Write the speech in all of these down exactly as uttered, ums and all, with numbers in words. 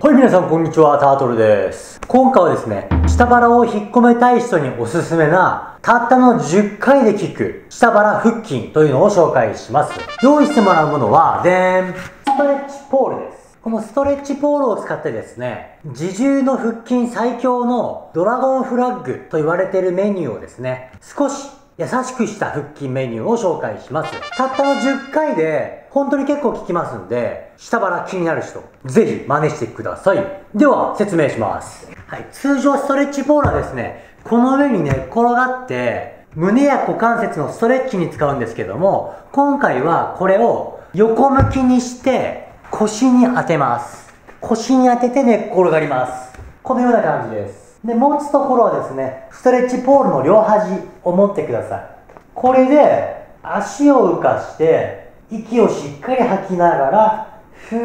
はい、皆さんこんにちは、タートルです。今回はですね、下腹を引っ込めたい人におすすめな、たったのじゅっかいで効く下腹腹筋というのを紹介します。用意してもらうものは、でーん、ストレッチポールです。このストレッチポールを使ってですね、自重の腹筋最強のドラゴンフラッグと言われているメニューをですね、少し優しくした腹筋メニューを紹介します。たったのじゅっかいで本当に結構効きますんで、下腹気になる人ぜひ真似してください。では説明します。はい、通常ストレッチポールはですね、この上に寝っ転がって胸や股関節のストレッチに使うんですけども、今回はこれを横向きにして腰に当てます。腰に当てて寝っ転がります。このような感じです。で、持つところはですね、ストレッチポールの両端を持ってください。これで足を浮かして息をしっかり吐きながらふ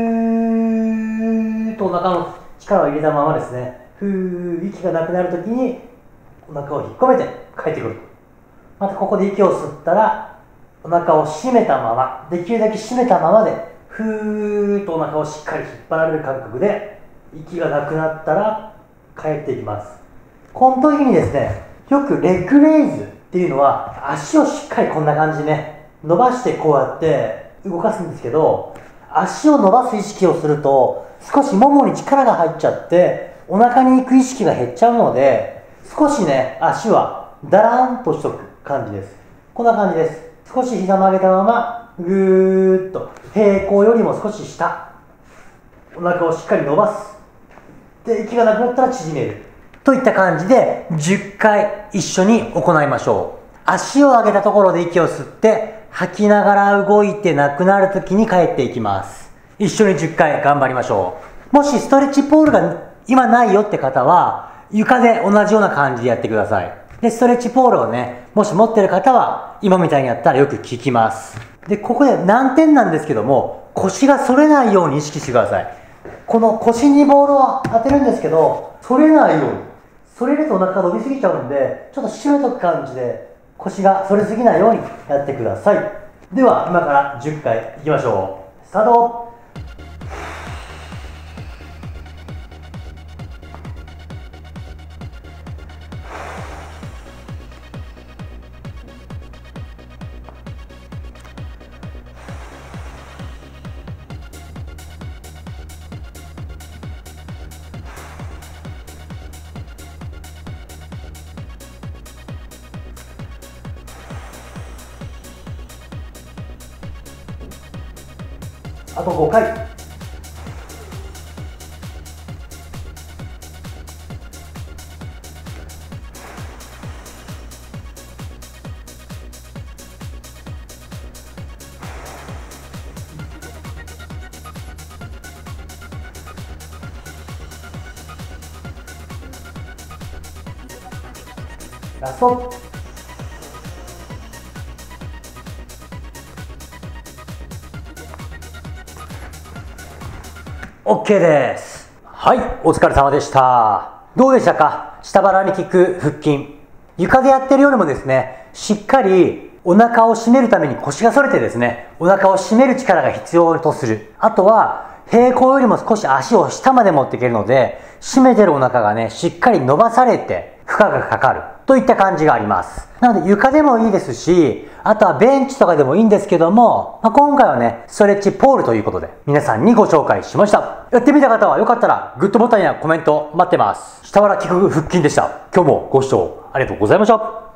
ーっとお腹の力を入れたままですね、ふー、息がなくなるときにお腹を引っ込めて帰ってくる。またここで息を吸ったらお腹を締めたまま、できるだけ締めたままでふーっとお腹をしっかり引っ張られる感覚で息がなくなったら帰っていきます。この時にですね、よくレッグレイズっていうのは足をしっかりこんな感じでね、伸ばしてこうやって動かすんですけど、足を伸ばす意識をすると少しももに力が入っちゃってお腹に行く意識が減っちゃうので、少しね、足はだらんとしとく感じです。こんな感じです。少し膝曲げたままぐーっと平行よりも少し下、お腹をしっかり伸ばす。で、息がなくなったら縮めるといった感じでじゅっかい一緒に行いましょう。足を上げたところで息を吸って吐きながら動いてなくなるときに帰っていきます。一緒にじゅっかい頑張りましょう。もしストレッチポールが今ないよって方は床で同じような感じでやってください。で、ストレッチポールをね、もし持ってる方は今みたいにやったらよく効きます。で、ここで難点なんですけども、腰が反れないように意識してください。この腰にボールを当てるんですけど、反れないように。反れるとお腹が伸びすぎちゃうんで、ちょっと締めとく感じで腰が反れすぎないようにやってください。では今からじゅっかいいきましょう。スタート。あとごかい。ラスト。OK です。はい、お疲れ様でした。どうでしたか？下腹に効く腹筋。床でやってるよりもですね、しっかりお腹を締めるために腰が反れてですね、お腹を締める力が必要とする。あとは、平行よりも少し足を下まで持っていけるので、締めてるお腹がね、しっかり伸ばされて負荷がかかるといった感じがあります。なので床でもいいですし、あとはベンチとかでもいいんですけども、まあ、今回はね、ストレッチポールということで皆さんにご紹介しました。やってみた方はよかったらグッドボタンやコメント待ってます。下腹効く腹筋でした。今日もご視聴ありがとうございました。